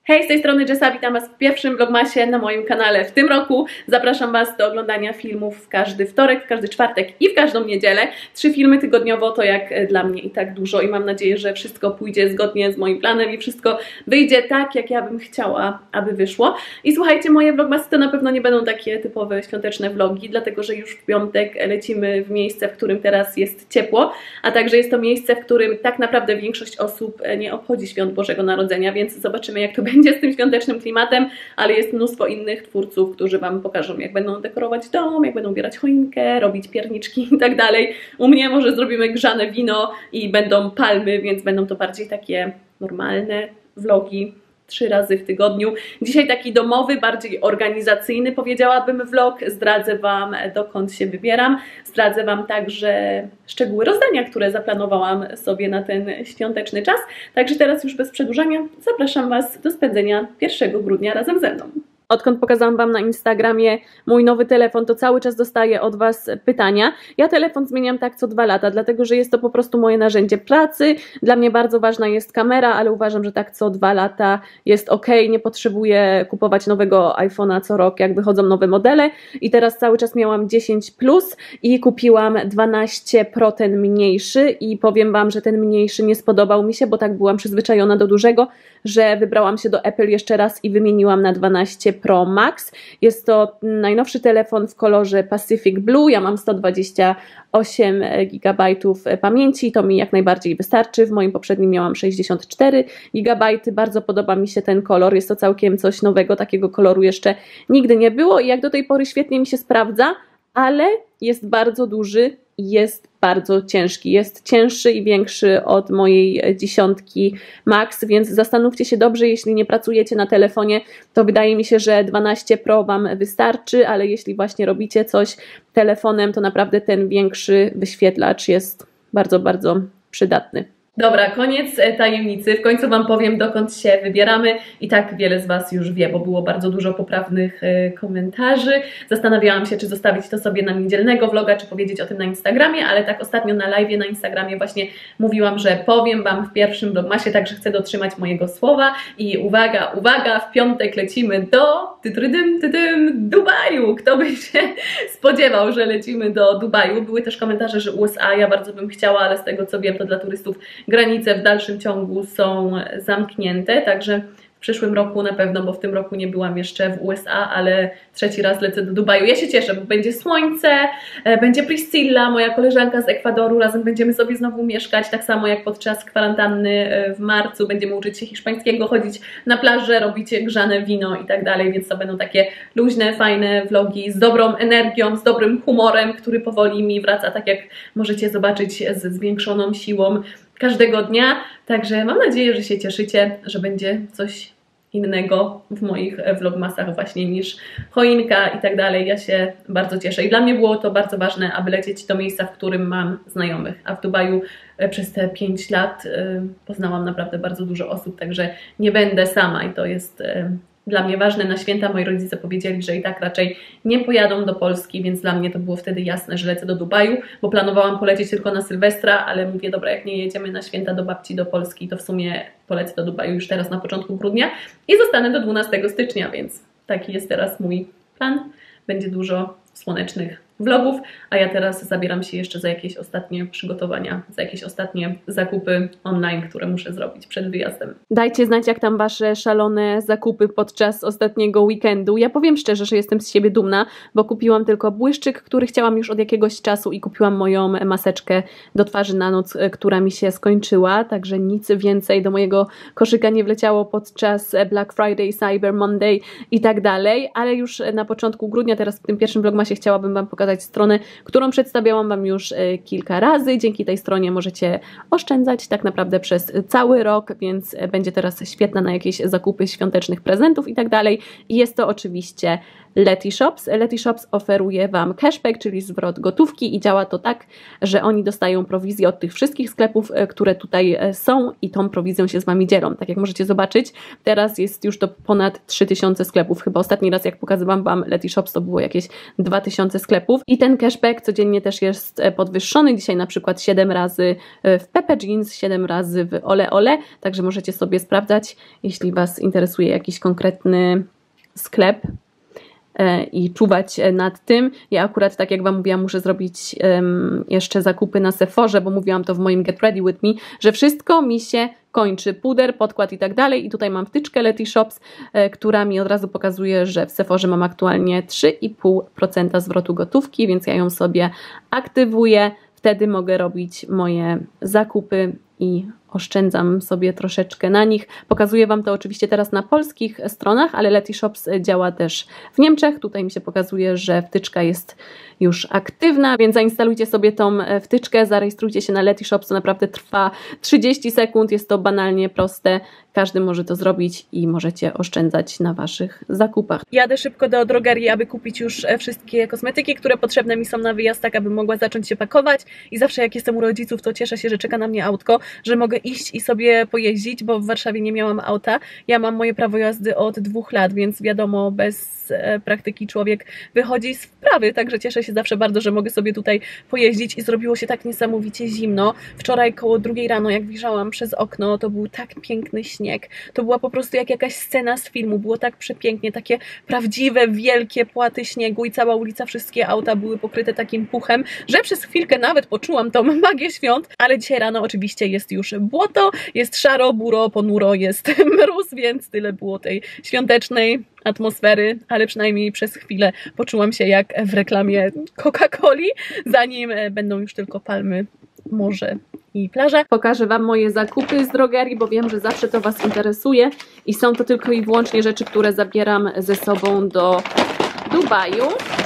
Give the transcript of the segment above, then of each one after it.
Hej, z tej strony Jessa, witam Was w pierwszym vlogmasie na moim kanale w tym roku. Zapraszam Was do oglądania filmów w każdy wtorek, w każdy czwartek i w każdą niedzielę. 3 filmy tygodniowo to jak dla mnie i tak dużo i mam nadzieję, że wszystko pójdzie zgodnie z moim planem i wszystko wyjdzie tak, jak ja bym chciała, aby wyszło. I słuchajcie, moje vlogmasy to na pewno nie będą takie typowe świąteczne vlogi, dlatego że już w piątek lecimy w miejsce, w którym teraz jest ciepło, a także jest to miejsce, w którym tak naprawdę większość osób nie obchodzi świąt Bożego Narodzenia, więc zobaczymy, jak to będzie z tym świątecznym klimatem, ale jest mnóstwo innych twórców, którzy Wam pokażą, jak będą dekorować dom, jak będą ubierać choinkę, robić pierniczki i tak dalej. U mnie może zrobimy grzane wino i będą palmy, więc będą to bardziej takie normalne vlogi. 3 razy w tygodniu. Dzisiaj taki domowy, bardziej organizacyjny, powiedziałabym, vlog. Zdradzę Wam, dokąd się wybieram. Zdradzę Wam także szczegóły rozdania, które zaplanowałam sobie na ten świąteczny czas. Także teraz już bez przedłużania zapraszam Was do spędzenia 1 grudnia razem ze mną. Odkąd pokazałam Wam na Instagramie mój nowy telefon, to cały czas dostaję od Was pytania. Ja telefon zmieniam tak co 2 lata, dlatego że jest to po prostu moje narzędzie pracy. Dla mnie bardzo ważna jest kamera, ale uważam, że tak co 2 lata jest ok. Nie potrzebuję kupować nowego iPhone'a co rok, jak wychodzą nowe modele. I teraz cały czas miałam 10 Plus i kupiłam 12 Pro, ten mniejszy. I powiem Wam, że ten mniejszy nie spodobał mi się, bo tak byłam przyzwyczajona do dużego, że wybrałam się do Apple jeszcze raz i wymieniłam na 12 Pro Max. Jest to najnowszy telefon w kolorze Pacific Blue. Ja mam 128 GB pamięci, to mi jak najbardziej wystarczy. W moim poprzednim miałam 64 GB. Bardzo podoba mi się ten kolor. Jest to całkiem coś nowego, takiego koloru jeszcze nigdy nie było i jak do tej pory świetnie mi się sprawdza, ale jest bardzo duży i jest bardzo ciężki. Jest cięższy i większy od mojej 10 Max, więc zastanówcie się dobrze, jeśli nie pracujecie na telefonie, to wydaje mi się, że 12 Pro Wam wystarczy, ale jeśli właśnie robicie coś telefonem, to naprawdę ten większy wyświetlacz jest bardzo, bardzo przydatny. Dobra, koniec tajemnicy. W końcu Wam powiem, dokąd się wybieramy. I tak wiele z Was już wie, bo było bardzo dużo poprawnych komentarzy. Zastanawiałam się, czy zostawić to sobie na niedzielnego vloga, czy powiedzieć o tym na Instagramie, ale tak ostatnio na live'ie na Instagramie właśnie mówiłam, że powiem Wam w pierwszym vlogmasie, także chcę dotrzymać mojego słowa. I uwaga, uwaga, w piątek lecimy do Dubaju. Kto by się spodziewał, że lecimy do Dubaju? Były też komentarze, że USA, ja bardzo bym chciała, ale z tego co wiem, to dla turystów granice w dalszym ciągu są zamknięte, także w przyszłym roku na pewno, bo w tym roku nie byłam jeszcze w USA, ale 3. raz lecę do Dubaju. Ja się cieszę, bo będzie słońce, będzie Priscilla, moja koleżanka z Ekwadoru, razem będziemy sobie znowu mieszkać, tak samo jak podczas kwarantanny w marcu, będziemy uczyć się hiszpańskiego, chodzić na plażę, robić grzane wino i tak dalej, więc to będą takie luźne, fajne vlogi z dobrą energią, z dobrym humorem, który powoli mi wraca, tak jak możecie zobaczyć, ze zwiększoną siłą każdego dnia, także mam nadzieję, że się cieszycie, że będzie coś innego w moich vlogmasach właśnie niż choinka i tak dalej. Ja się bardzo cieszę i dla mnie było to bardzo ważne, aby lecieć do miejsca, w którym mam znajomych, a w Dubaju przez te 5 lat poznałam naprawdę bardzo dużo osób, także nie będę sama i to jest dla mnie ważne. Na święta moi rodzice powiedzieli, że i tak raczej nie pojadą do Polski, więc dla mnie to było wtedy jasne, że lecę do Dubaju, bo planowałam polecieć tylko na Sylwestra, ale mówię, dobra, jak nie jedziemy na święta do babci do Polski, to w sumie polecę do Dubaju już teraz na początku grudnia i zostanę do 12 stycznia, więc taki jest teraz mój plan. Będzie dużo słonecznych vlogów, a ja teraz zabieram się jeszcze za jakieś ostatnie przygotowania, za jakieś ostatnie zakupy online, które muszę zrobić przed wyjazdem. Dajcie znać, jak tam Wasze szalone zakupy podczas ostatniego weekendu. Ja powiem szczerze, że jestem z siebie dumna, bo kupiłam tylko błyszczyk, który chciałam już od jakiegoś czasu i kupiłam moją maseczkę do twarzy na noc, która mi się skończyła, także nic więcej do mojego koszyka nie wleciało podczas Black Friday, Cyber Monday i tak dalej, ale już na początku grudnia, teraz w tym pierwszym vlogmasie chciałabym Wam pokazać stronę, którą przedstawiałam Wam już kilka razy. Dzięki tej stronie możecie oszczędzać tak naprawdę przez cały rok, więc będzie teraz świetna na jakieś zakupy świątecznych prezentów i tak dalej. I jest to oczywiście Letyshops. Letyshops oferuje Wam cashback, czyli zwrot gotówki i działa to tak, że oni dostają prowizję od tych wszystkich sklepów, które tutaj są i tą prowizją się z Wami dzielą. Tak jak możecie zobaczyć, teraz jest już to ponad 3000 sklepów. Chyba ostatni raz jak pokazywałam Wam Letyshops, to było jakieś 2000 sklepów. zakupów i ten cashback codziennie też jest podwyższony. Dzisiaj na przykład 7 razy w Pepe Jeans, 7 razy w Ole Ole, także możecie sobie sprawdzać, jeśli Was interesuje jakiś konkretny sklep i czuwać nad tym. Ja akurat, tak jak Wam mówiłam, muszę zrobić jeszcze zakupy na Sephorze, bo mówiłam to w moim Get Ready With Me, że wszystko mi się kończy, puder, podkład i tak dalej. I tutaj mam wtyczkę Letty Shops, która mi od razu pokazuje, że w Sephorze mam aktualnie 3,5% zwrotu gotówki, więc ja ją sobie aktywuję. Wtedy mogę robić moje zakupy i oszczędzam sobie troszeczkę na nich. Pokazuję Wam to oczywiście teraz na polskich stronach, ale Letty Shops działa też w Niemczech. Tutaj mi się pokazuje, że wtyczka jest już aktywna, więc zainstalujcie sobie tą wtyczkę, zarejestrujcie się na Letty Shops, to naprawdę trwa 30 sekund, jest to banalnie proste, każdy może to zrobić i możecie oszczędzać na Waszych zakupach. Jadę szybko do drogerii, aby kupić już wszystkie kosmetyki, które potrzebne mi są na wyjazd, tak abym mogła zacząć się pakować i zawsze jak jestem u rodziców, to cieszę się, że czeka na mnie autko, że mogę iść i sobie pojeździć, bo w Warszawie nie miałam auta. Ja mam moje prawo jazdy od 2 lat, więc wiadomo, bez praktyki człowiek wychodzi z wprawy, także cieszę się zawsze bardzo, że mogę sobie tutaj pojeździć i zrobiło się tak niesamowicie zimno. Wczoraj koło 2 rano, jak wyjrzałam przez okno, to był tak piękny śnieg. To była po prostu jak jakaś scena z filmu. Było tak przepięknie, takie prawdziwe, wielkie płaty śniegu i cała ulica, wszystkie auta były pokryte takim puchem, że przez chwilkę nawet poczułam tą magię świąt, ale dzisiaj rano oczywiście jest już błoto, jest szaro, buro, ponuro, jest mróz, więc tyle było tej świątecznej atmosfery, ale przynajmniej przez chwilę poczułam się jak w reklamie Coca-Coli, zanim będą już tylko palmy, morze i plaża. Pokażę Wam moje zakupy z drogerii, bo wiem, że zawsze to Was interesuje i są to tylko i wyłącznie rzeczy, które zabieram ze sobą do Dubaju.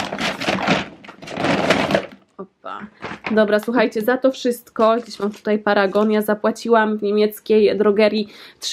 Opa. Dobra, słuchajcie, za to wszystko, gdzieś mam tutaj paragon, ja zapłaciłam w niemieckiej drogerii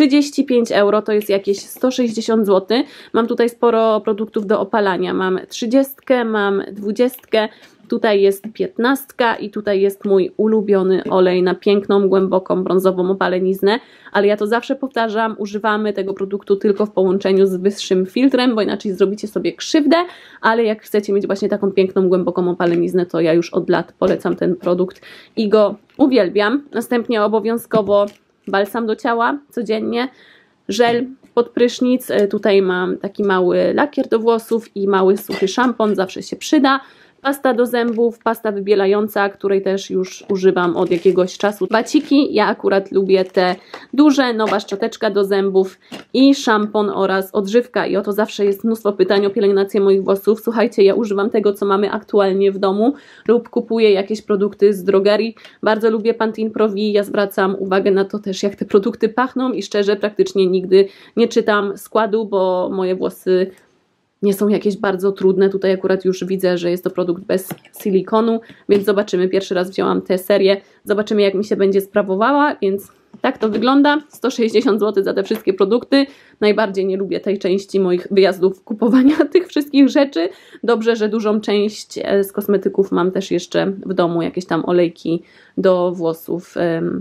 35 euro, to jest jakieś 160 zł. Mam tutaj sporo produktów do opalania, mam 30, mam 20, tutaj jest 15 i tutaj jest mój ulubiony olej na piękną, głęboką, brązową opaleniznę, ale ja to zawsze powtarzam, używamy tego produktu tylko w połączeniu z wyższym filtrem, bo inaczej zrobicie sobie krzywdę, ale jak chcecie mieć właśnie taką piękną, głęboką opaleniznę, to ja już od lat polecam ten produkt i go uwielbiam. Następnie obowiązkowo balsam do ciała codziennie, żel pod prysznic, tutaj mam taki mały lakier do włosów i mały suchy szampon, zawsze się przyda. Pasta do zębów, pasta wybielająca, której też już używam od jakiegoś czasu. Baciki, ja akurat lubię te duże, nowa szczoteczka do zębów i szampon oraz odżywka. I oto zawsze jest mnóstwo pytań o pielęgnację moich włosów. Słuchajcie, ja używam tego, co mamy aktualnie w domu lub kupuję jakieś produkty z drogerii. Bardzo lubię Pantene Pro V, ja zwracam uwagę na to też, jak te produkty pachną i szczerze praktycznie nigdy nie czytam składu, bo moje włosy nie są jakieś bardzo trudne. Tutaj akurat już widzę, że jest to produkt bez silikonu, więc zobaczymy. Pierwszy raz wzięłam tę serię. Zobaczymy, jak mi się będzie sprawowała, więc tak to wygląda. 160 zł za te wszystkie produkty. Najbardziej nie lubię tej części moich wyjazdów, kupowania tych wszystkich rzeczy. Dobrze, że dużą część z kosmetyków mam też jeszcze w domu. Jakieś tam olejki do włosów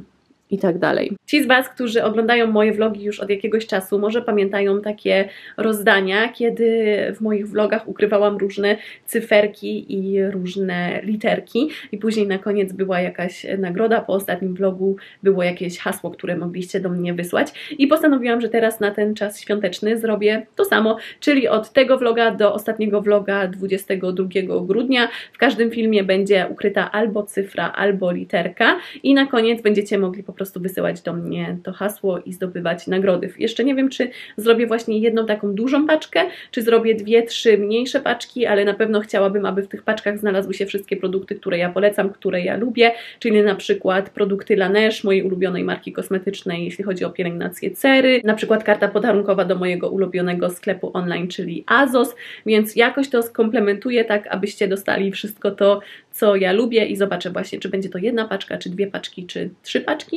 i tak dalej. Ci z Was, którzy oglądają moje vlogi już od jakiegoś czasu, może pamiętają takie rozdania, kiedy w moich vlogach ukrywałam różne cyferki i różne literki i później na koniec była jakaś nagroda. Po ostatnim vlogu było jakieś hasło, które mogliście do mnie wysłać i postanowiłam, że teraz na ten czas świąteczny zrobię to samo, czyli od tego vloga do ostatniego vloga 22 grudnia w każdym filmie będzie ukryta albo cyfra, albo literka i na koniec będziecie mogli po prostu wysyłać do mnie to hasło i zdobywać nagrody. Jeszcze nie wiem, czy zrobię właśnie jedną taką dużą paczkę, czy zrobię 2-3 mniejsze paczki, ale na pewno chciałabym, aby w tych paczkach znalazły się wszystkie produkty, które ja polecam, które ja lubię, czyli na przykład produkty Laneige, mojej ulubionej marki kosmetycznej, jeśli chodzi o pielęgnację cery, na przykład karta podarunkowa do mojego ulubionego sklepu online, czyli Azos, więc jakoś to skomplementuję tak, abyście dostali wszystko to, co ja lubię i zobaczę właśnie, czy będzie to jedna paczka, czy 2 paczki, czy 3 paczki,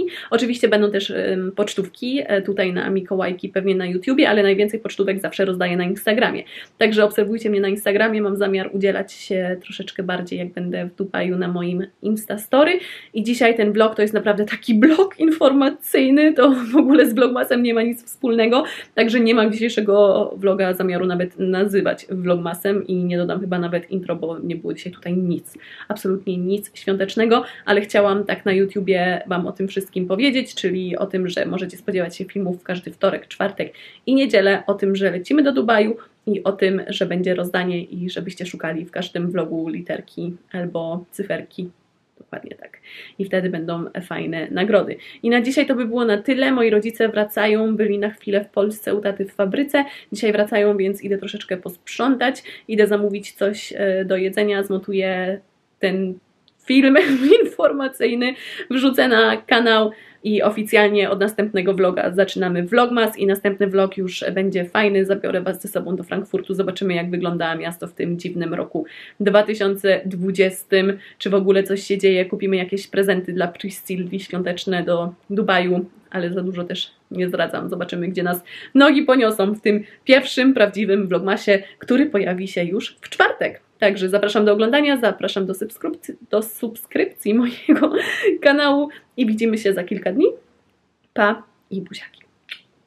Oczywiście będą też pocztówki tutaj na Mikołajki, pewnie na YouTubie, ale najwięcej pocztówek zawsze rozdaję na Instagramie. Także obserwujcie mnie na Instagramie, mam zamiar udzielać się troszeczkę bardziej, jak będę w Dubaju, na moim Instastory. I dzisiaj ten vlog to jest naprawdę taki vlog informacyjny, to w ogóle z Vlogmasem nie ma nic wspólnego, także nie mam dzisiejszego vloga zamiaru nawet nazywać Vlogmasem i nie dodam chyba nawet intro, bo nie było dzisiaj tutaj nic, absolutnie nic świątecznego, ale chciałam tak na YouTubie Wam o tym wszystkim powiedzieć, czyli o tym, że możecie spodziewać się filmów każdy wtorek, czwartek i niedzielę, o tym, że lecimy do Dubaju i o tym, że będzie rozdanie i żebyście szukali w każdym vlogu literki albo cyferki. Dokładnie tak. I wtedy będą fajne nagrody. I na dzisiaj to by było na tyle. Moi rodzice wracają, byli na chwilę w Polsce u taty w fabryce. Dzisiaj wracają, więc idę troszeczkę posprzątać. Idę zamówić coś do jedzenia, zmontuję ten film informacyjny, wrzucę na kanał i oficjalnie od następnego vloga zaczynamy Vlogmas i następny vlog już będzie fajny, zabiorę Was ze sobą do Frankfurtu, zobaczymy jak wygląda miasto w tym dziwnym roku 2020, czy w ogóle coś się dzieje, kupimy jakieś prezenty dla Priscilli świąteczne do Dubaju, ale za dużo też nie zdradzam, zobaczymy gdzie nas nogi poniosą w tym pierwszym prawdziwym Vlogmasie, który pojawi się już w czwartek. Także zapraszam do oglądania, zapraszam do subskrypcji mojego kanału i widzimy się za kilka dni. Pa i buziaki.